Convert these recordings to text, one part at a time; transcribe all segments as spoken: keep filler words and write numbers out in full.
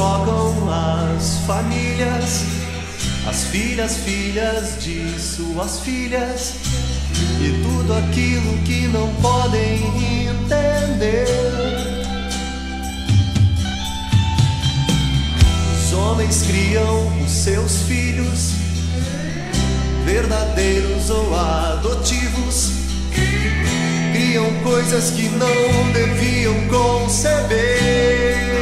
trocam as famílias, as filhas, filhas de suas filhas, e tudo aquilo que não podem entender. Os homens criam os seus filhos, verdadeiros ou adotivos, criam coisas que não deviam conceber.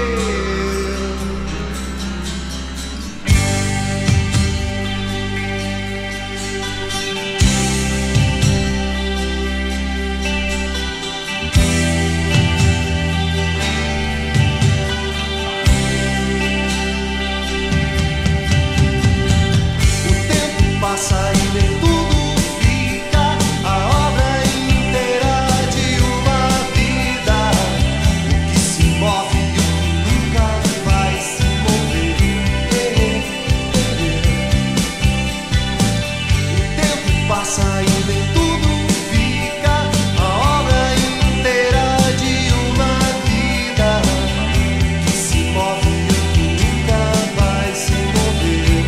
Passa e nem tudo fica, a obra inteira de uma vida. O que se move e o que nunca vai se mover. O tempo passa e nem tudo fica, a obra inteira de uma vida. O que se move e o que nunca vai se mover.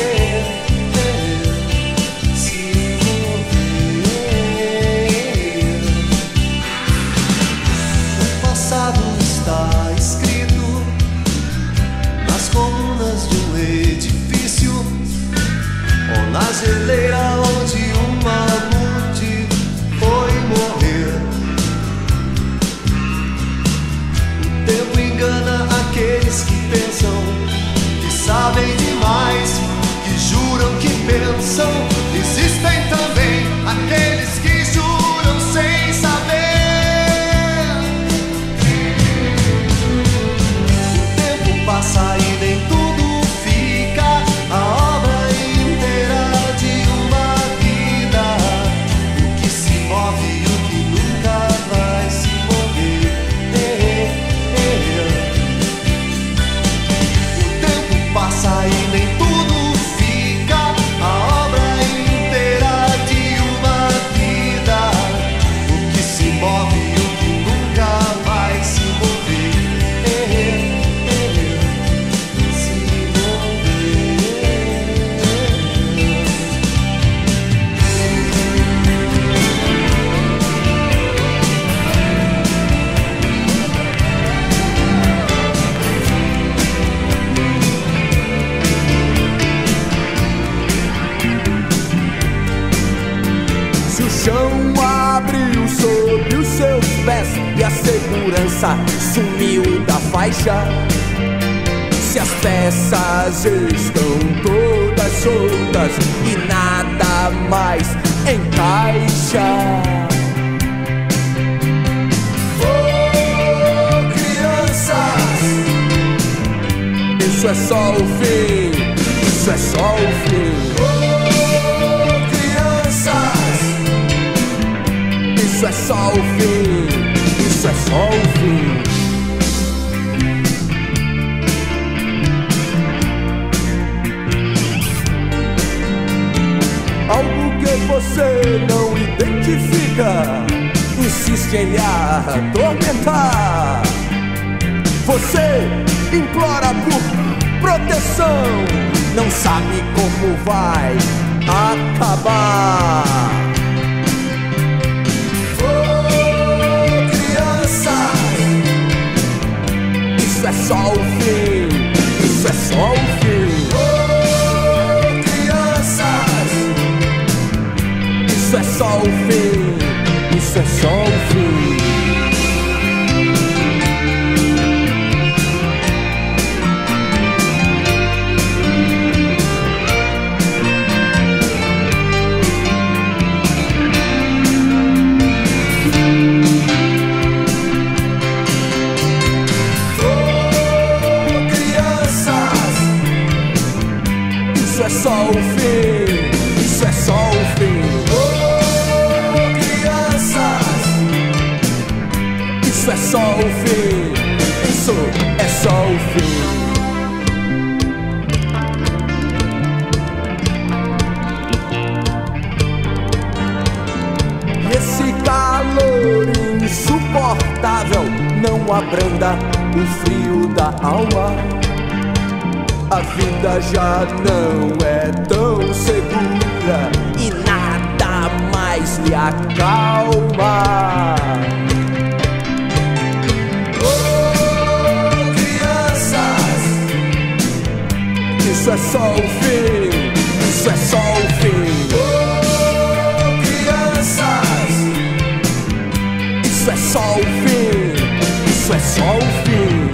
Está escrito nas colunas de um edifício, ou na geleira onde um mamute foi morrer. O tempo engana aqueles que pensam que sabem demais, que juram que pensam. Existem também aqueles que juram sem saber. Passa e nem tudo fica, a obra inteira de uma vida. O que se move e o que nunca vai se mover. O tempo passa e nem tudo fica, a obra inteira de uma vida. O que se move e o que nunca vai se mover. O chão abriu sob os seus pés e a segurança sumiu da faixa. Se as peças estão todas soltas e nada mais encaixa. Oh, crianças, isso é só o fim, isso é só o fim. Oh, crianças, isso é só o fim, isso é só o fim. Algo que você não identifica insiste em lhe atormentar. Você implora por proteção, não sabe como vai acabar. Isso é só o fim, isso é só o fim. Oh, crianças, isso é só o fim, isso é só o fim. Isso é só o fim, isso é só o fim. Oh, crianças, isso é só o fim, isso é só o fim. Esse calor insuportável não abranda o frio da alma. a vida já não é tão segura e nada mais lhe acalma. Oh, crianças, isso é só o fim, isso é só o fim. oh, crianças, Isso é só o fim, isso é só o fim.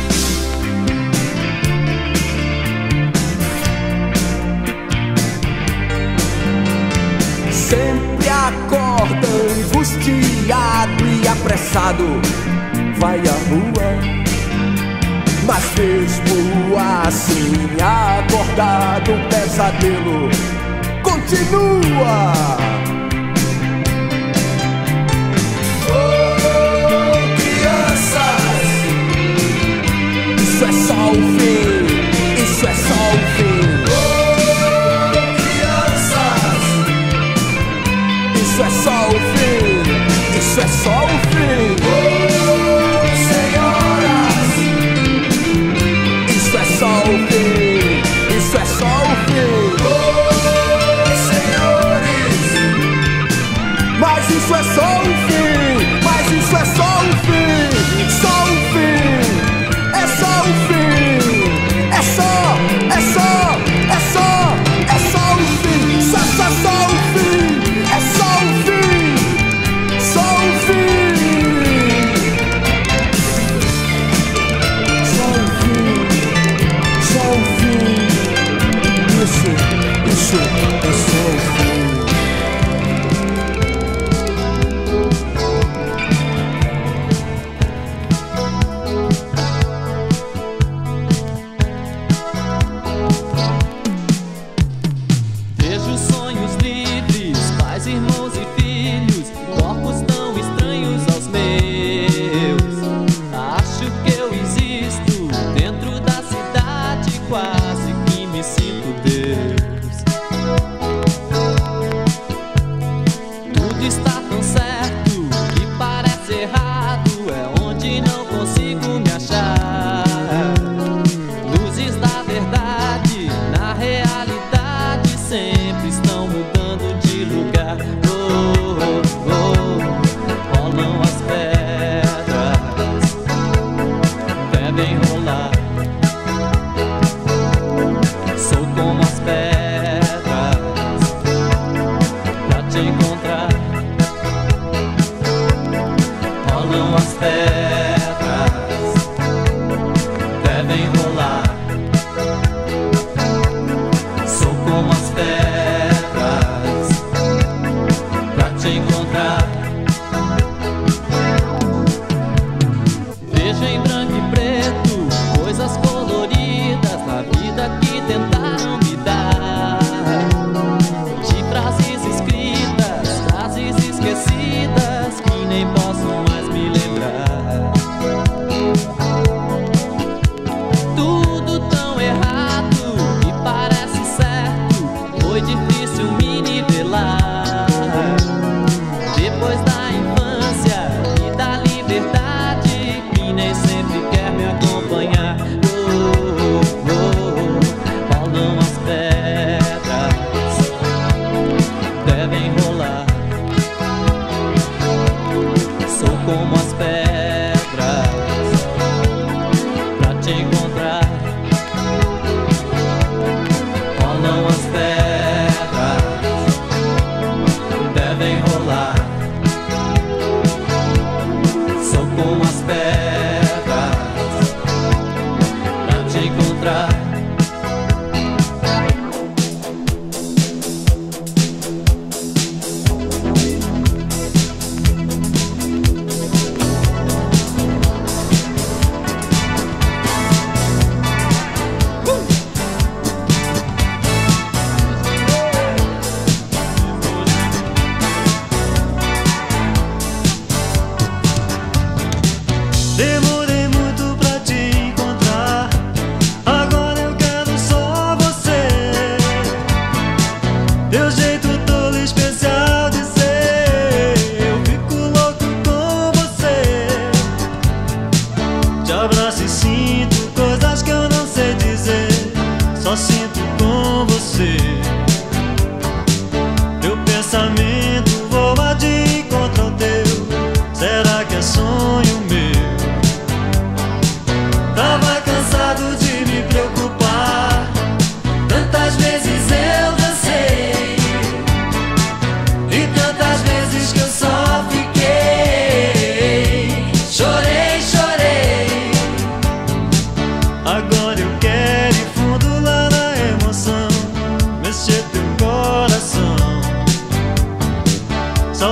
Sempre acorda angustiado e apressado, vai à rua. Mas mesmo assim acordado, o pesadelo continua. oh, crianças, Isso é só o fim, isso é só o fim. oh, crianças, Isso é só o fim, isso é só o fim. oh, senhoras, Isso é só o fim, isso é só o fim. oh, senhores, Mas isso é só o fim, mas isso é só o fim. Só o fim, é só o fim. É só, é só, é só, é só o fim. Só, só, só o fim. É só o fim, só o fim. Só o fim, só o fim. Isso, isso é só o fim. Vejo sonhos livres, pais, irmãos e filhos, corpos tão estranhos aos meus. Acho que eu existo dentro da cidade, quase que me sinto Deus. Tudo está tão certo que parece errado, é onde não consigo me achar. Luzes da verdade, na realidade sempre estão mudando de lugar. Oh, oh, oh, rolam as pedras, devem rolar. Sou como as pedras pra te encontrar. Rolam as pedras, devem rolar. Sou como as pedras pra te encontrar. Vejo em branco e preto coisas coloridas na vida que tentaram me dar. De frases escritas, frases esquecidas que nem posso mais me lembrar. Tudo tão errado e parece certo, foi difícil me nivelar. Depois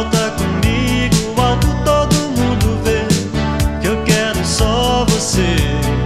Solta comigo, alto todo mundo vê que eu quero só você.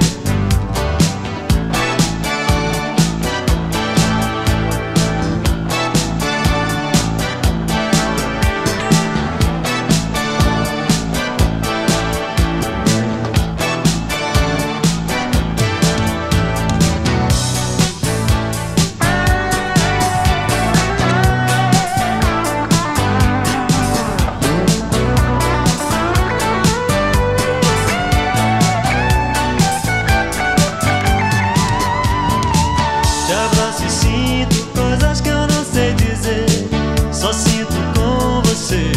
Te abraço e sinto coisas que eu não sei dizer, só sinto com você.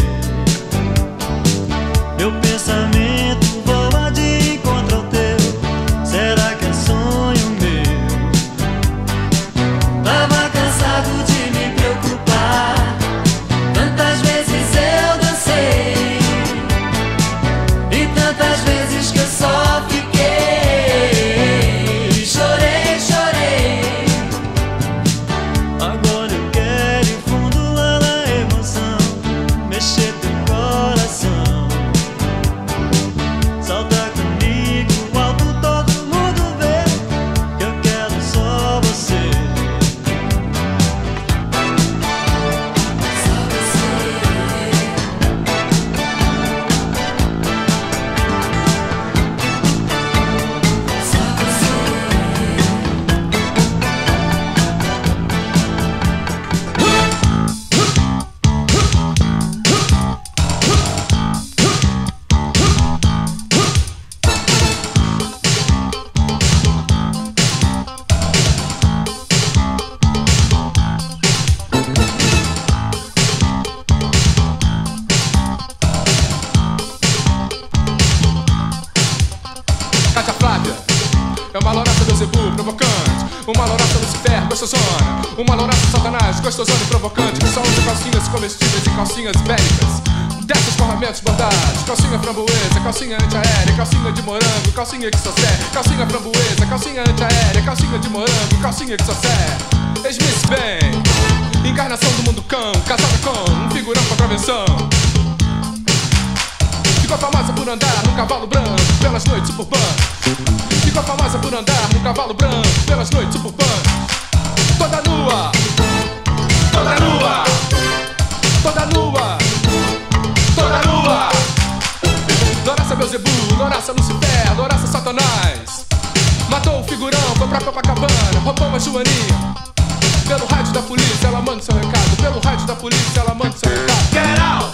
Meu pensamento voa de encontro ao teu. Será que é sonho meu? Tava cansado de me preocupar, tantas vezes eu dancei e tantas vezes que eu só fiquei. Chorei, chorei. Agora eu quero ir fundo lá na emoção, mexer teu coração. Solta comigo, alto todo mundo vê que eu quero só você. Só você. Só você. Cátia Flávia é uma louraça Beuzebu provocante, uma louraça Lucifer gostosona, uma louraça Satanás gostosona e provocante, que só usa calcinhas comestíveis e calcinhas bélicas, dessas com ramentos bordados, calcinha framboesa, calcinha antiaérea, calcinha de morango, calcinha que só serve, calcinha framboesa, calcinha antiaérea, calcinha de morango, calcinha que só serve. Ex-Miss Bem, encarnação do mundo cão, casada com um figurão com prevenção. Ficou famosa por andar num cavalo branco pelas noites suburbanas. Ficou famosa por andar num cavalo branco pelas noites suburbanas. Toda nua, toda nua, toda nua, toda nua. Louraça Beuzebu, louraça Lucifer, louraça Satanás. Matou o figurão, foi pra Copacabana, roubou uma joaninha. Pelo rádio da polícia ela manda seu recado. Pelo rádio da polícia ela manda seu recado. Get out!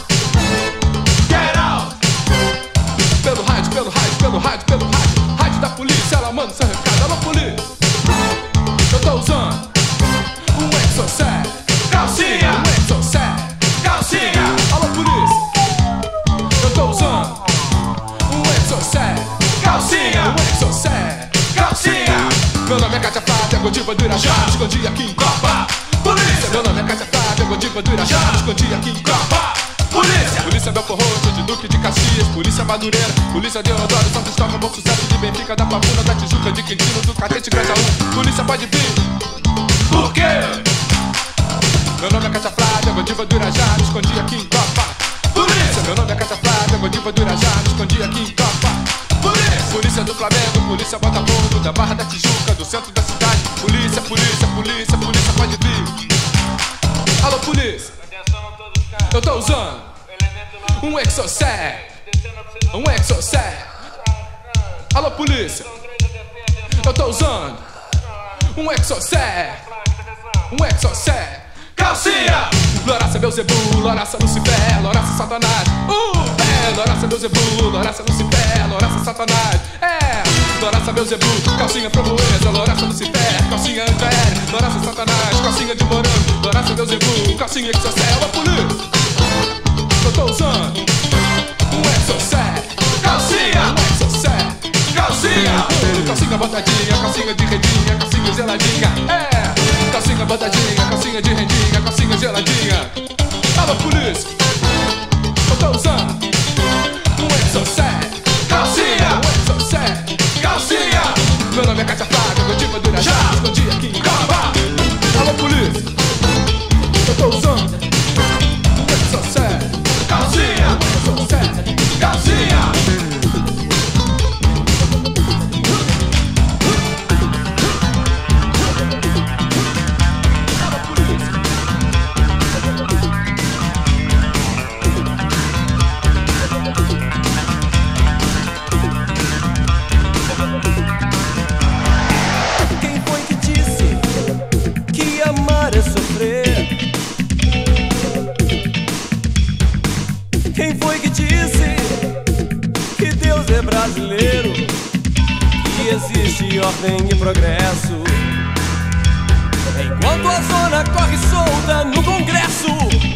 Get out! Pelo rádio, pelo rádio, pelo rádio, pelo rádio, rádio da polícia, ela manda seu recado. Alô, polícia, eu tô usando um exocet, calcinha, um exocet, calcinha. Alô, polícia, eu tô usando um exocet, calcinha, um exocet, calcinha. Meu nome é Cátia Flávia, Godiva do Irajá, escondi aqui em Copa. Polícia, meu nome é Cátia Flávia, Godiva do Irajá, escondi aqui em Copa. Polícia, polícia Belfor Roxo, de Duque de Caxias, polícia Madureira, polícia Deodoro, São Cristóvão, Bom Sucesso, de Benfica, da Pavuna, da Tijuca, de Quintino, do Catete, Grajaú. Polícia pode vir. Por quê? Meu nome é Cátia Flávia, Godiva do Irajá, me escondi aqui em Copa. Polícia, meu nome é Cátia Flávia, Godiva do Irajá, me escondi aqui em Copa. Polícia, polícia do Flamengo, polícia Botafogo, da Barra da Tijuca, do centro da cidade. Polícia, polícia, polícia, polícia pode vir. Alô, polícia, eu tô usando um exocet, um exocet. Alô, polícia, eu tô usando um exocet, um exocet. Calcinha! Louraça Beuzebu, louraça Lucifer, louraça Satanás. Uh, é, louraça Beuzebu, louraça Lucifer, louraça Satanás. É, louraça Beuzebu, calcinha framboesa, louraça Lucifer, calcinha antiaérea, louraça Satanás, calcinha de morango, louraça Beuzebu, calcinha que só serve. Alô, polícia, eu tô usando um exocet, calcinha, um exocet, calcinha, calcinha botadinha, calcinha de redinha, calcinha geladinha. É, calcinha botadinha, calcinha de rendinha, calcinha geladinha. Alô, polícia, eu tô usando um exocet, calcinha, um exocet, calcinha. Meu nome é Cátia Flávia, Godiva do Irajá, escondi aqui em Copa. Alô, polícia, eu tô usando um exocet, calcinha. foi que disse que Deus é brasileiro, que existe ordem e progresso, enquanto a zona corre solta no Congresso?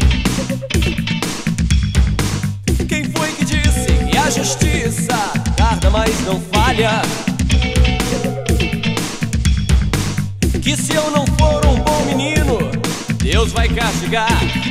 Quem foi que disse que a justiça tarda, mas não falha? Que se eu não for um bom menino, Deus vai castigar.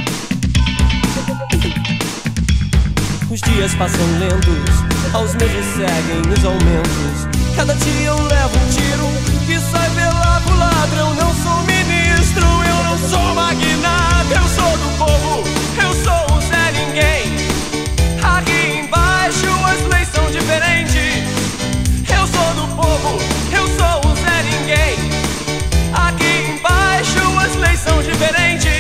Os dias passam lentos, aos meses seguem os aumentos. Cada dia eu levo um tiro que sai pela culatra. Eu não sou ministro, eu não sou magnata, eu sou do povo, eu sou o Zé Ninguém. Aqui embaixo as leis são diferentes. Eu sou do povo, eu sou o Zé Ninguém. Aqui embaixo as leis são diferentes.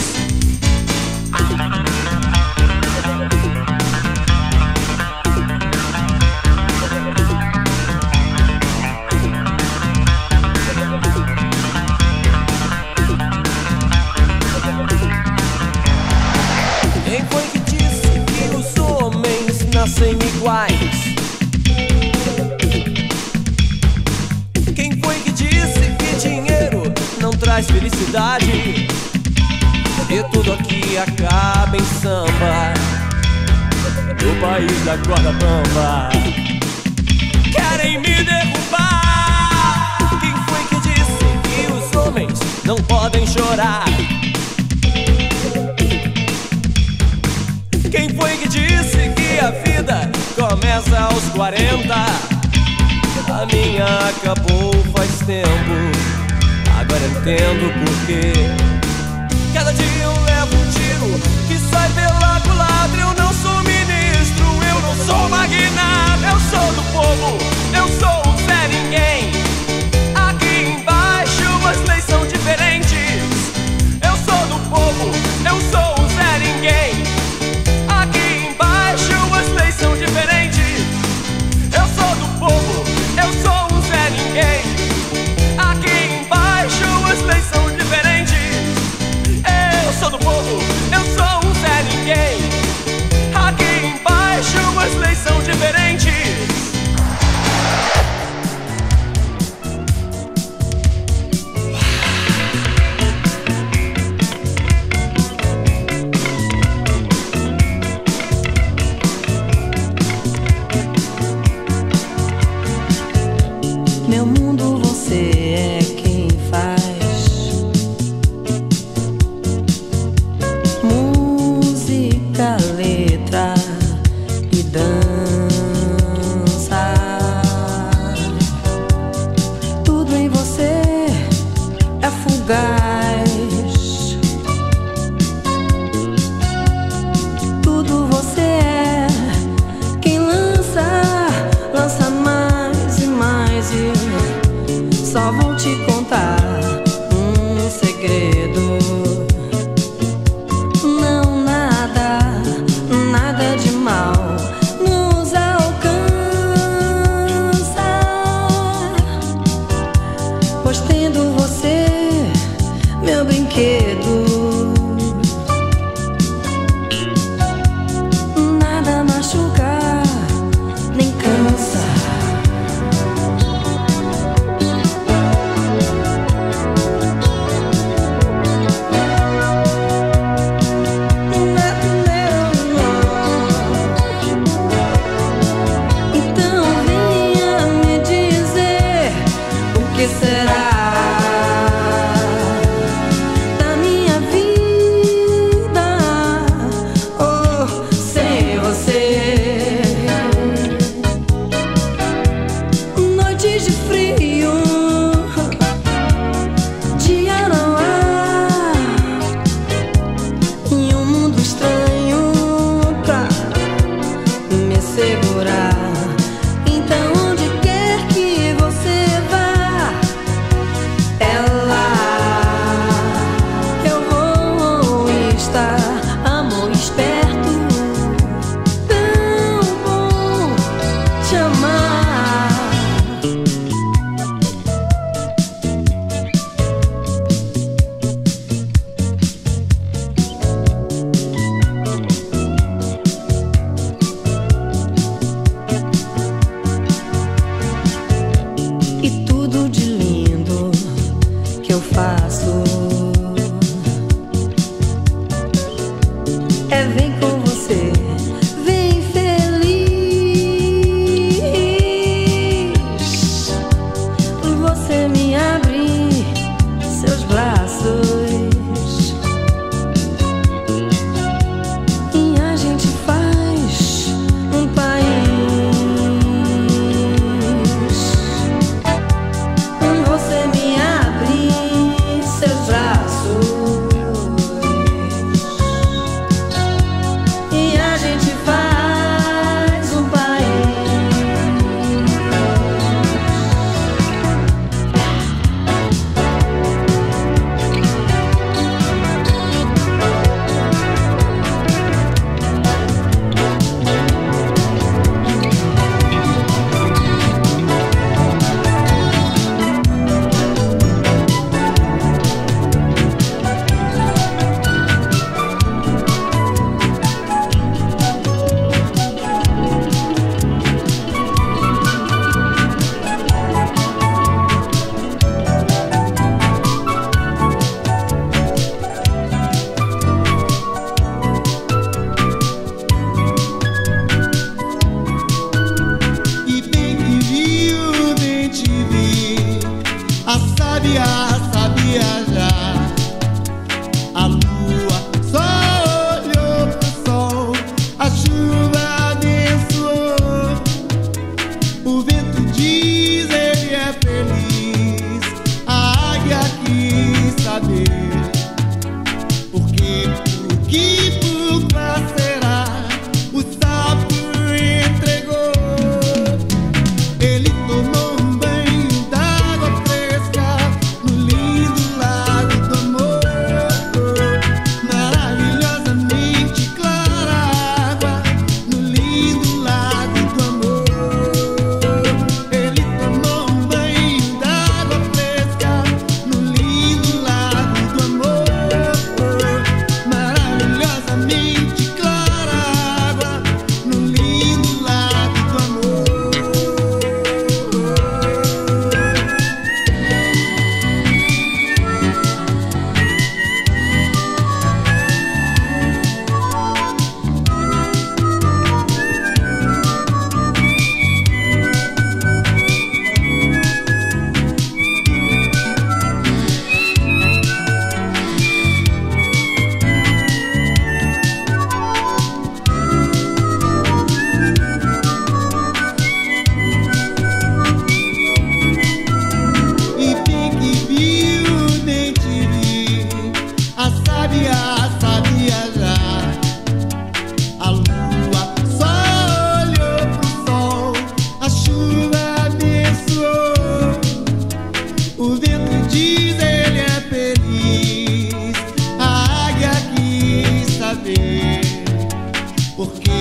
Quem foi que disse que os homens nascem iguais? Quem foi que disse que dinheiro não traz felicidade? E tudo aqui acaba em samba, no país da corda bamba. Querem me derrubar. Quem foi que disse que os homens não podem chorar? Quem foi que disse que a vida começa aos quarenta? A minha acabou faz tempo, agora entendo porquê. Cada dia eu levo um tiro que sai pela culatra. Eu não sou ministro, eu não sou magnata, eu sou do povo, eu sou o Zé Ninguém. Aqui embaixo as leis são diferentes. Eu sou do povo, eu sou o Zé Ninguém. Aqui embaixo as leis são diferentes. Eu sou do povo, eu sou o Zé Ninguém. Aqui embaixo as leis são diferentes. Eu sou do povo, eu sou o Zé Ninguém. Aqui embaixo as leis são diferentes. Meu mundo, você é quem faz. Música, letra e dança. Tudo em você é fugaz. Tudo você é quem lança, lança mais e mais. E só vou te contar um segredo. Não, nada, nada de mal nos alcança, pois tendo você, meu brinquedo, nada machuca nem cansa. Então venha me dizer o que será da minha vida, oh, sem você. Noites de frio, dia não há, e um mundo estranho pra me segurar. Então onde quer que você vá, é lá que eu vou estar. Amor esperto, tão bom te amar.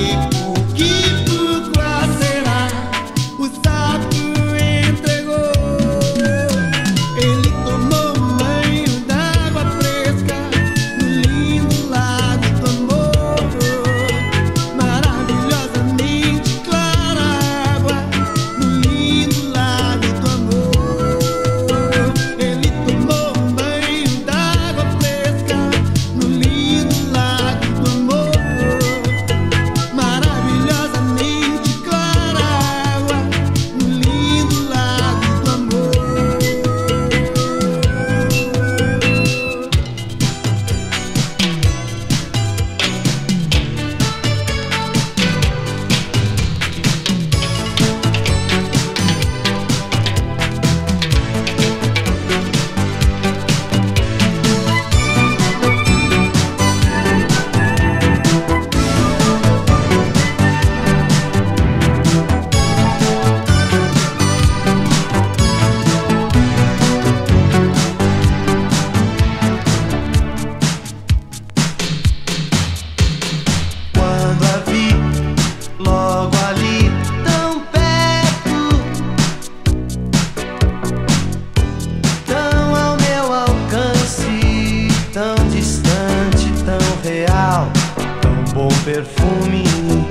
perfume.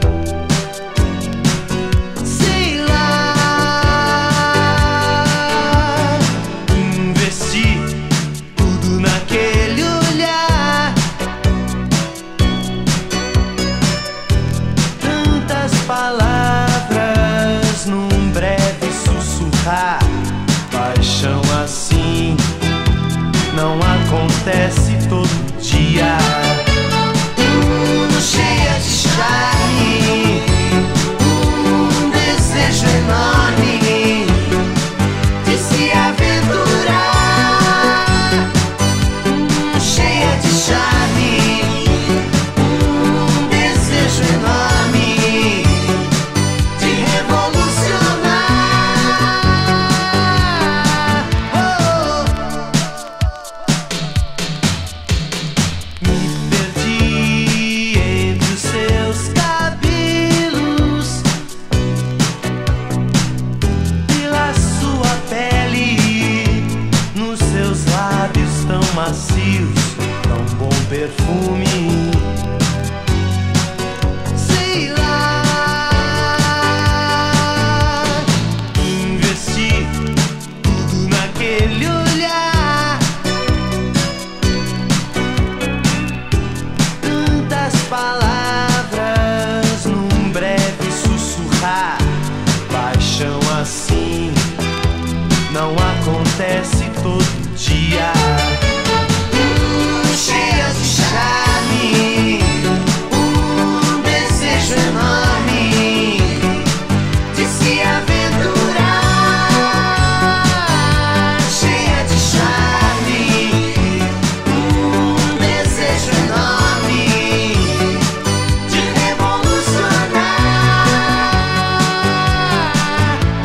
Sei lá, investi tudo naquele olhar. Tantas palavras num breve sussurrar. Paixão assim não acontece todo dia. Cheia de charme, um desejo enorme de se aventurar. Cheia de charme, um desejo enorme de revolucionar. Oh. Me perdi seus cabelos, pela sua pele, nos seus lábios tão macios, tão bom perfume. Sei lá, investi tudo naquele olhar. Tantas palavras num breve sussurrar. Paixão assim não acontece todo dia. Cheia de charme, um desejo enorme de se aventurar. Cheia de charme, um desejo enorme de revolucionar. Oh.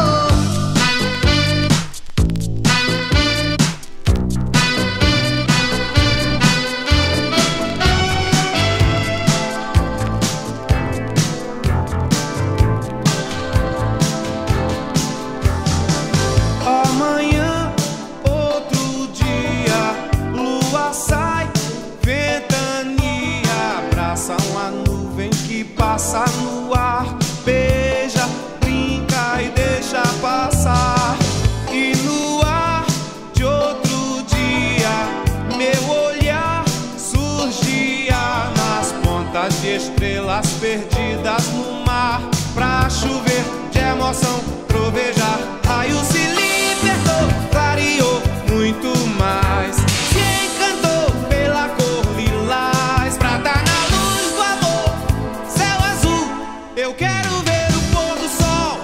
Amanhã, outro dia, lua sai, ventania, abraça uma nuvem que passa no ar, beija, brinca e deixa passar. E no ar de outro dia, meu olhar surgia nas pontas de estrelas perdidas no mar, pra chover de emoção, trovejar, raio se libertou, clareou muito mais, se encantou pela cor lilás, prata na luz do amor, céu azul. Eu quero ver o pôr do sol,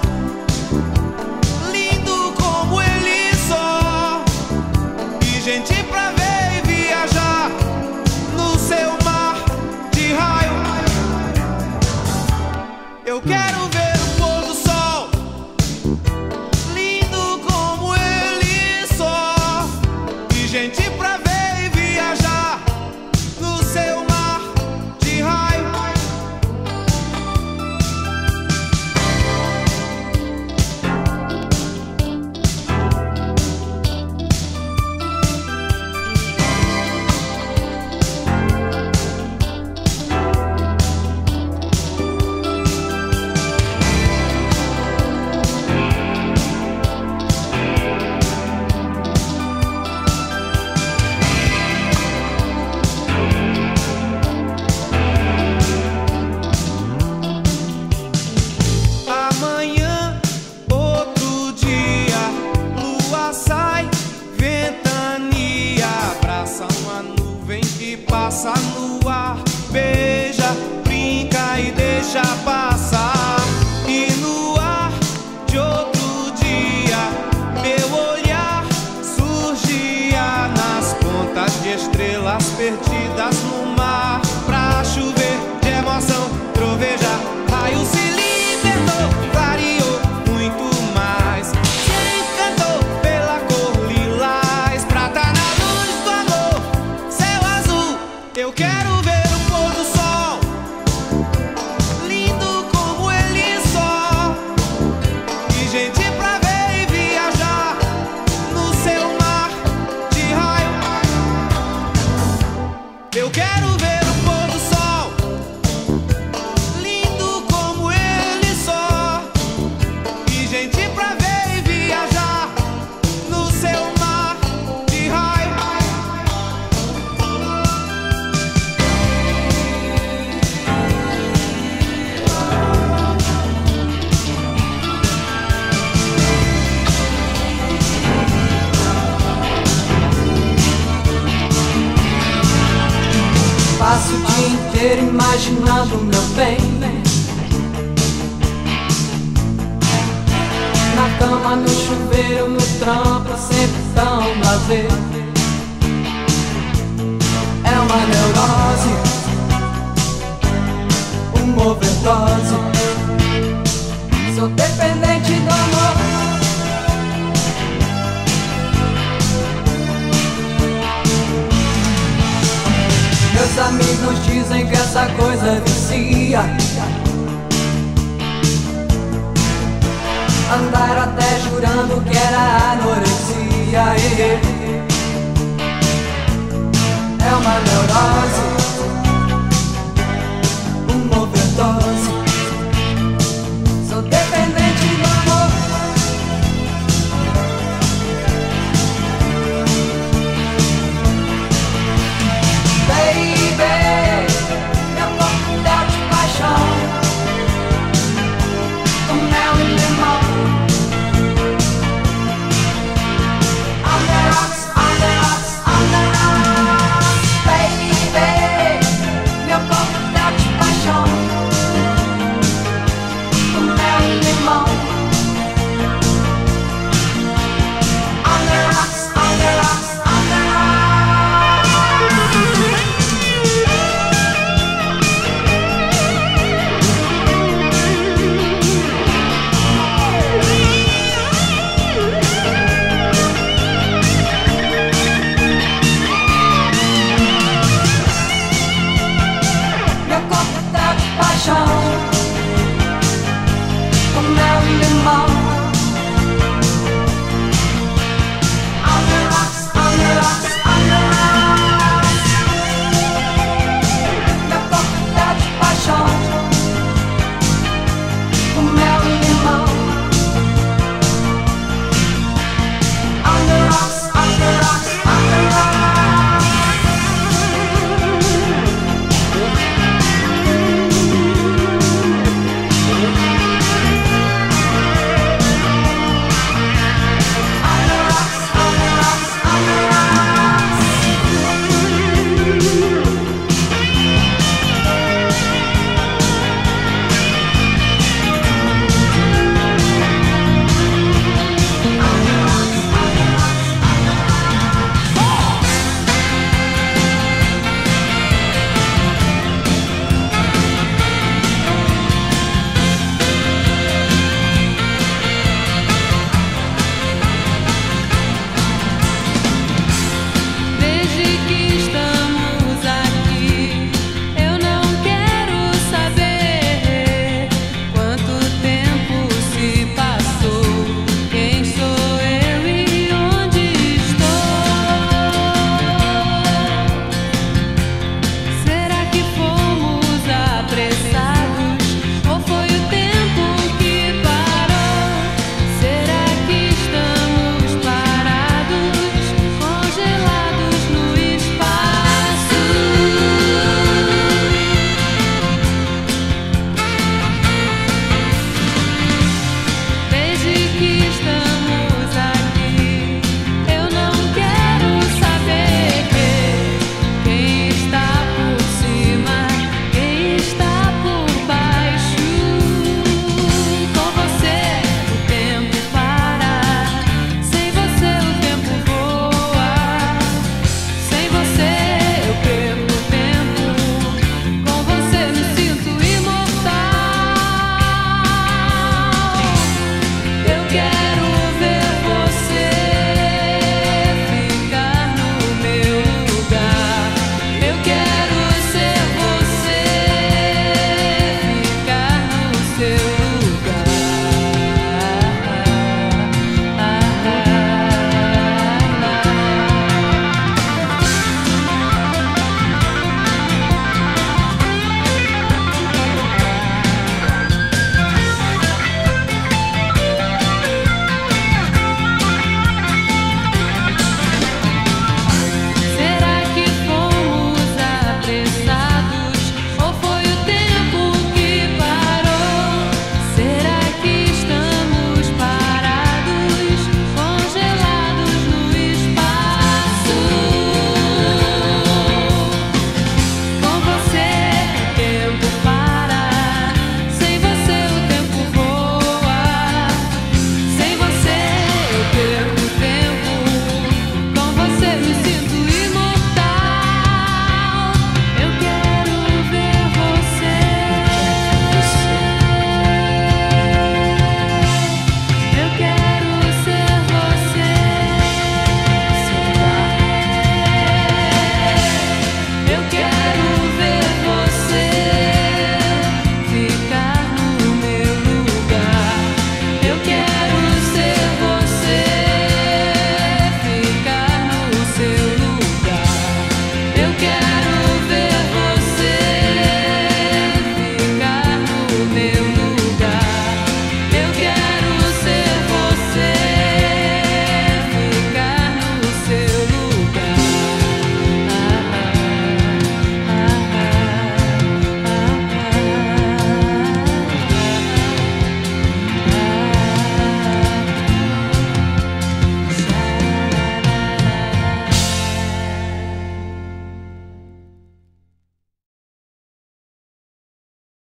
lindo como ele só, e gente pra ver e viajar no seu mar de raio. Eu quero ver o pôr do sol, lindo como ele só, e gente pra ver e viajar no seu mar de raio. passa no ar, beija, brinca e deixa passar. E no ar de outro dia, meu olhar surgia nas pontas de estrelas perdidas no mar. Pra chover de emoção, troveja, raio se libertou, clareou muito mais. Se encantou pela cor lilás, prata na luz do amor, céu azul. Eu quero ver o pôr do sol, lindo como ele só. E gente pra ver e viajar no seu mar de raio. Eu quero ver o pôr do sol, lindo como ele só. E gente pra ver e viajar no seu mar de raio. Passo o dia inteiro imaginando o meu bem. Na cama, no chuveiro, no trampo, sempre tão lazer. É uma neurose, uma overdose. Sou dependente do amor. Meus amigos dizem que essa coisa vicia. Andaram até jurando que era anorexia. É uma neurose,